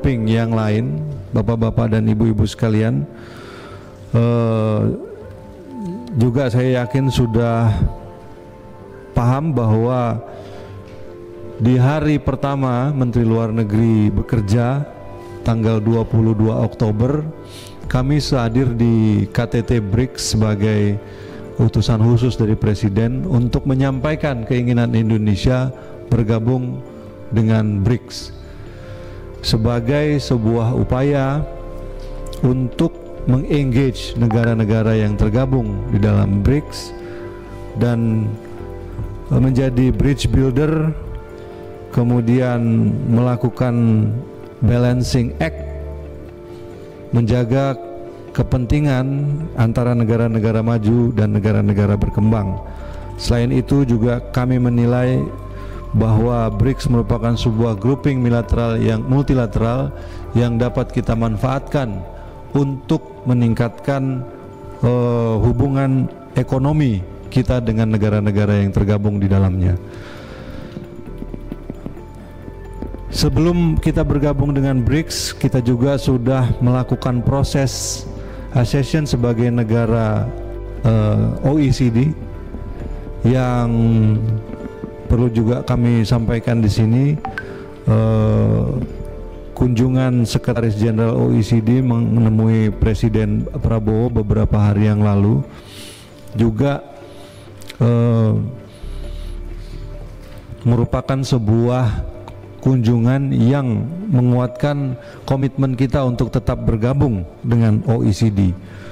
grouping yang lain, bapak-bapak dan ibu-ibu sekalian, juga saya yakin sudah paham bahwa di hari pertama Menteri Luar Negeri bekerja tanggal 22 Oktober, kami hadir di KTT BRICS sebagai utusan khusus dari Presiden untuk menyampaikan keinginan Indonesia bergabung dengan BRICS sebagai sebuah upaya untuk mengengage negara-negara yang tergabung di dalam BRICS dan menjadi bridge builder, kemudian melakukan balancing act, menjaga kepentingan antara negara-negara maju dan negara-negara berkembang. Selain itu juga kami menilai bahwa BRICS merupakan sebuah grouping multilateral yang dapat kita manfaatkan untuk meningkatkan hubungan ekonomi kita dengan negara-negara yang tergabung di dalamnya. Sebelum kita bergabung dengan BRICS, kita juga sudah melakukan proses accession sebagai negara OECD, yang perlu juga kami sampaikan di sini. Kunjungan Sekretaris Jenderal OECD menemui Presiden Prabowo beberapa hari yang lalu juga merupakan sebuah kunjungan yang menguatkan komitmen kita untuk tetap bergabung dengan OECD.